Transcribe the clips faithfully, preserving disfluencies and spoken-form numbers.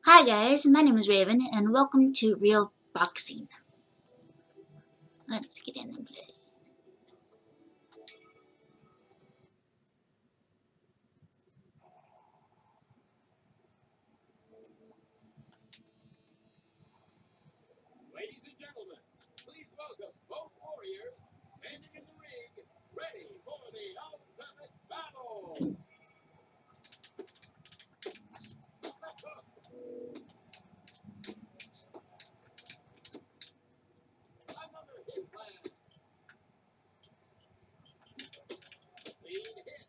Hi guys, my name is Raven and welcome to Real Boxing. Let's get in and play. Ladies and gentlemen, please welcome both warriors standing in the ring, ready for the ultimate battle. Another hit land. Lead hit.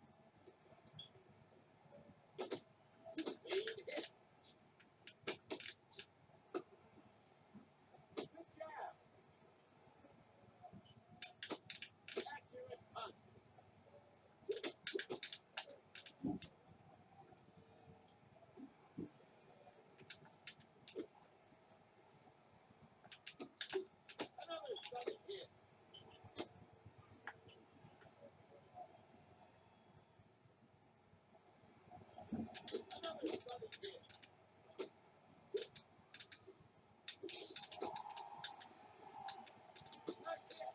Lead hit. Good jab. Accurate punch. Another stunning hit. Another stunning hit. Nice hit.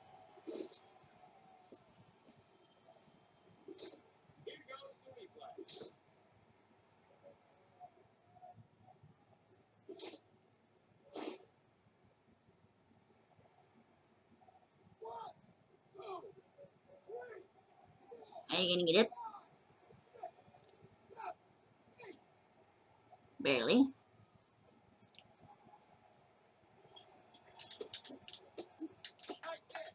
Here goes the replay. One, two, three, Are you gonna get it? seven, eight. Barely. Nice hit.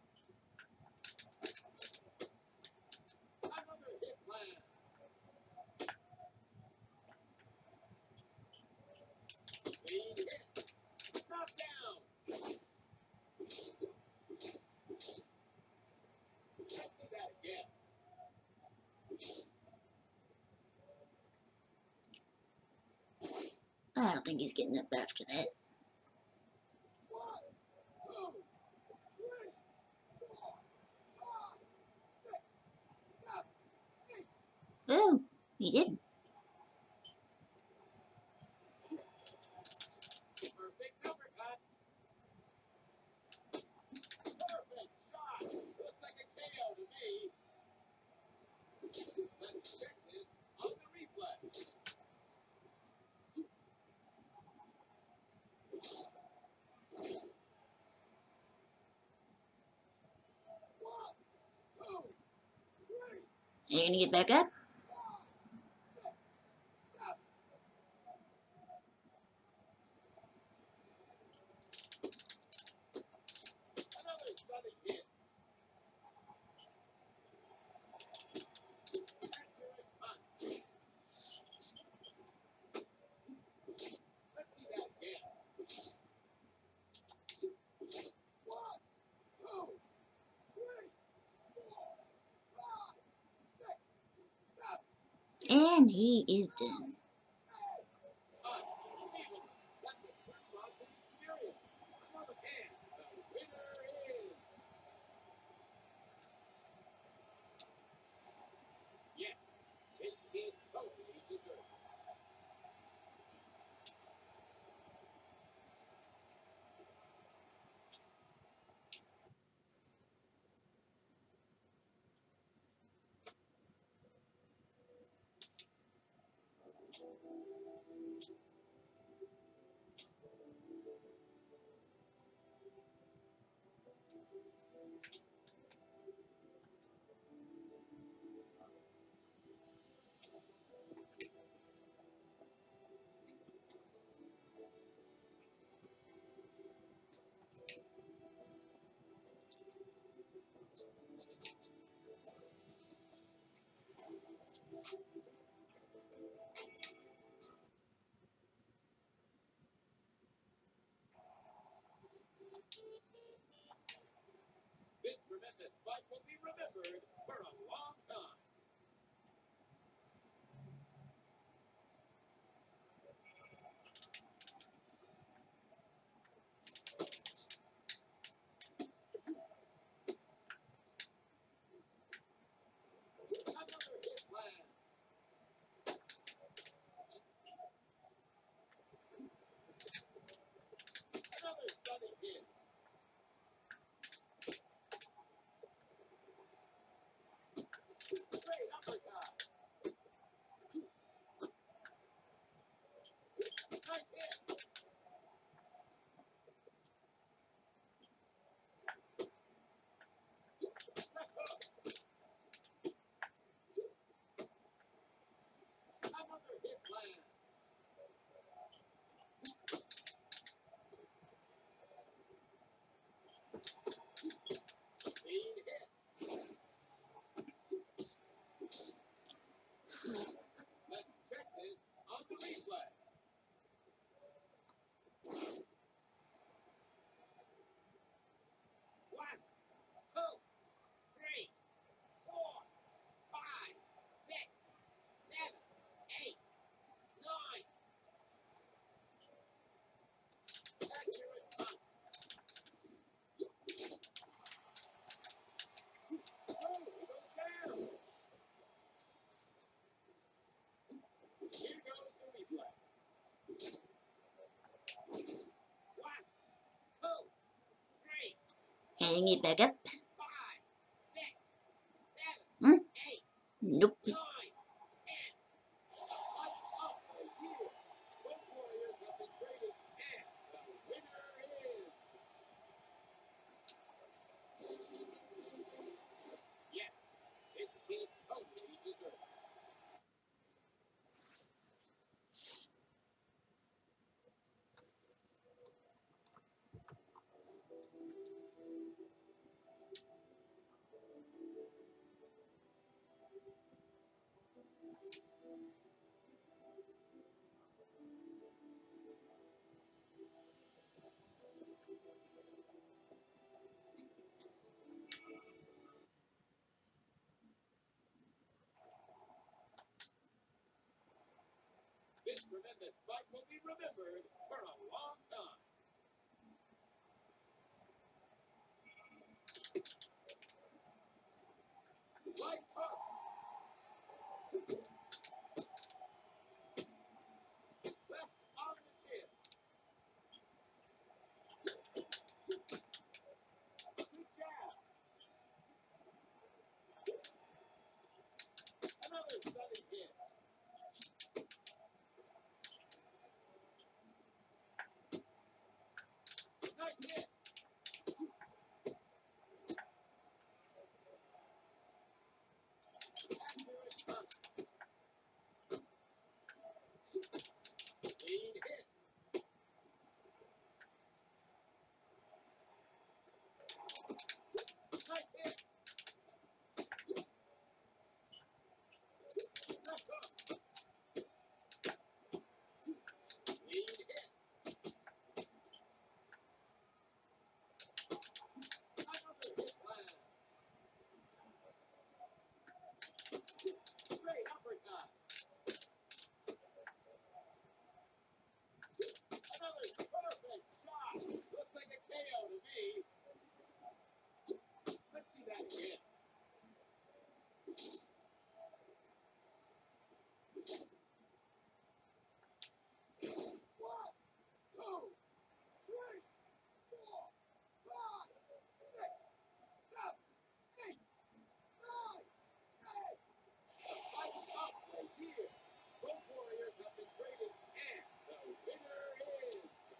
Another hit land. Lead hit. Knock down. Let's see that again. I don't think he's getting up after that. One, two, three, four, five, six, seven, eight. Oh, he didn't. Perfect uppercut. Perfect shot. Looks like a K O to me. Let's check this on the replay. One, two, three, Are you gonna get back up? five, six, seven. Another stunning hit. Accurate punch. Let's see that again. One, two, three, four, five, six, seven, And he is done. unbelievable. That's a true boxing experience. Another man. The winner is. Yes, this kid totally deserves it. This tremendous fight will be remembered for a long time. Another hit land. replay. One, two, three, four, five, six, seven, eight, nine. Accurate punt. Oh, he goes down. Here goes the replay. One, two, three, Heading it back up. five, six, seven, Hmm? eight, Nope. nine, ten. The punt of the year. Both Warriors have been traded, and the winner is. Yes, his kid totally deserves it. This tremendous fight will be remembered for a long time. Right hook. Left on the chin. Good jab. Another stunning hit. Nice hit. Accurate punt. Clean hit. Nice hit. Left hook. Clean hit. Another hit land. Straight uppercut. Another perfect shot. Looks like a K O to me. Let's see that again. One, two, three, four, five, six, seven, eight, nine, ten. The fight of the year. Both Warriors have been traded, and the winner is.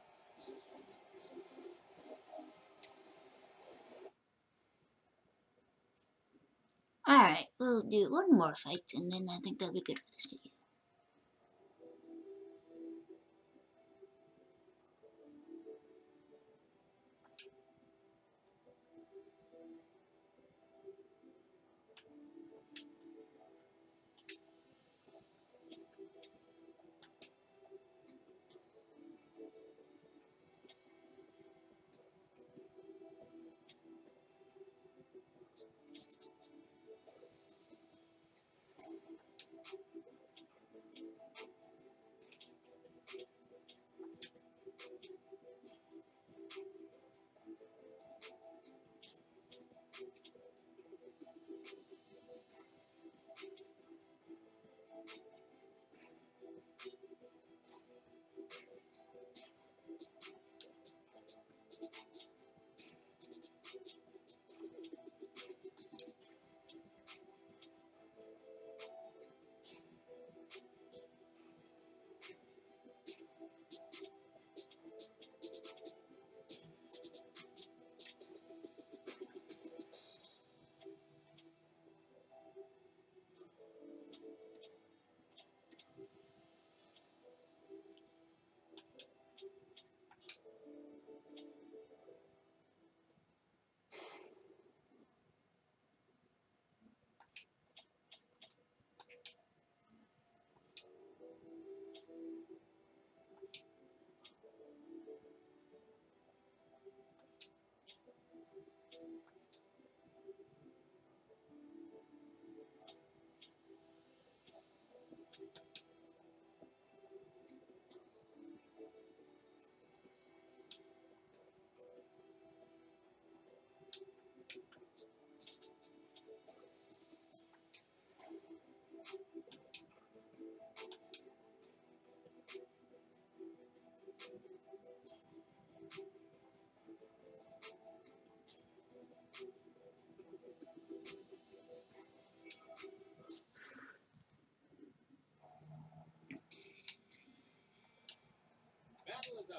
Alright, we'll do one more fight and then I think that'll be good for this video.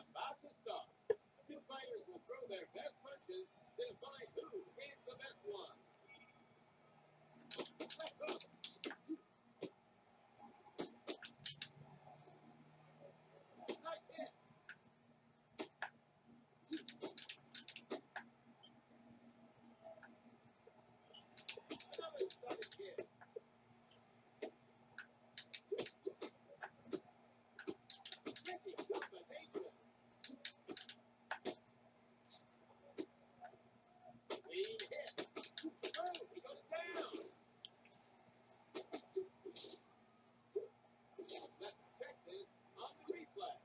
about to start. Two fighters will throw their best punches to find who is the best one. Let's go. Nice hit. Another stomach kick. Tricky combination. Lead hit. Oh, he goes down. Let's check this on the replay.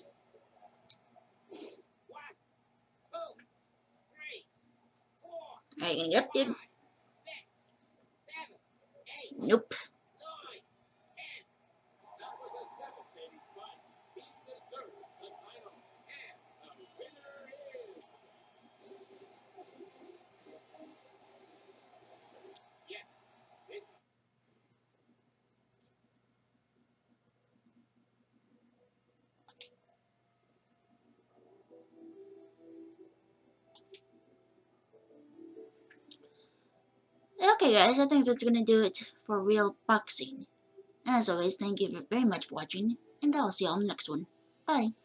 One, two, three, four, Alright, interrupted. five, six, seven, eight, Nope. nine, ten. That was a devastating fight. He deserves the title. And the winner is. Yes, it's Okay guys, I think that's gonna do it for Real Boxing. As always, thank you very much for watching, and I'll see you on the next one. Bye.